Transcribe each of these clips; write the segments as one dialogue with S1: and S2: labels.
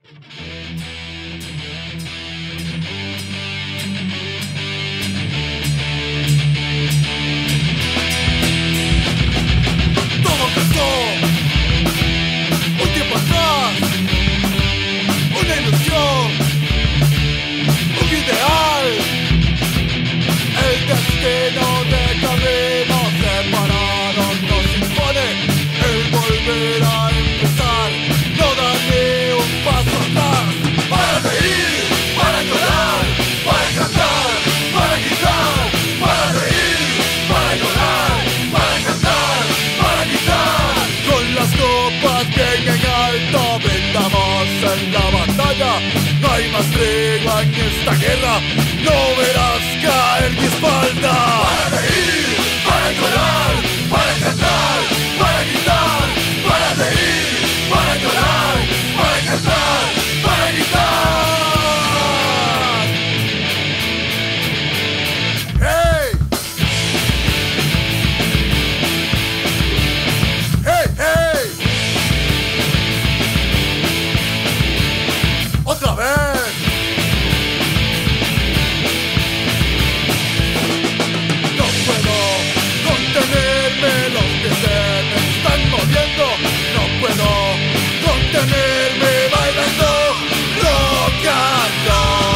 S1: Todo empezó un tiempo atrás, una ilusión, un ideal, el destino de caminos separados nos impone el volver a empezar, no dar ni un paso atrás, para reír, para llorar, para cantar, para quitar, para reír, para llorar, para cantar, para quitar. Con las copas bien en alto brindamos en la batalla, no hay más tregua en esta guerra, no verás caer mi espalda. Para reír, para llorar, para cantar, para quitar, para reír, para llorar, para cantar, para quitar. ¡Hey! ¡Hey, hey! ¡Otra vez! No puedo contenerme, los que se me están moviendo. No puedo contenerme bailando rock and roll.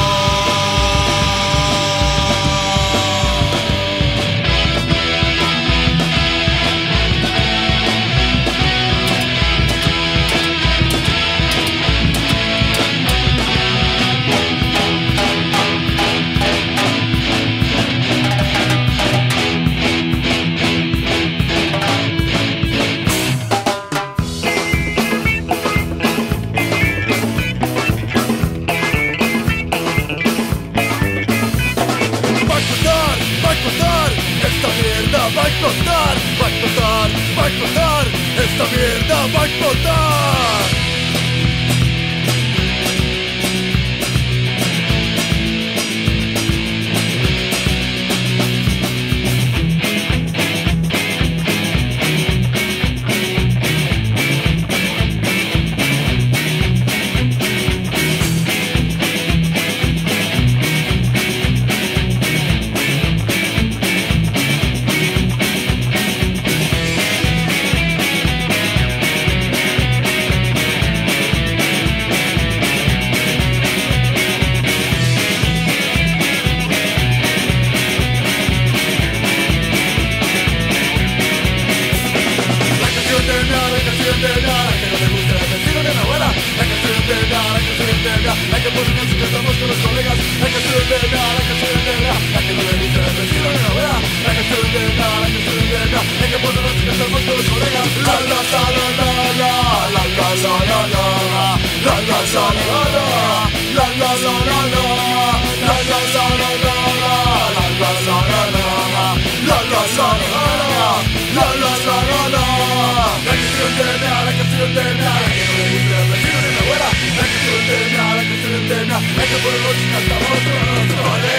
S1: Esta mierda va a explotar, va a explotar, va a explotar, esta mierda va a explotar. Hay que poner música, estamos con los colegas. Hay que ser de nada, hay que ser de nada. Hay que no le gusta el vecino ni la abuela. Hay que ser de nada, hay que ser de nada. Hay que poner música, estamos con los colegas. La la la la la la la la la la la la la la la la la la la hay que ponernos hasta otro.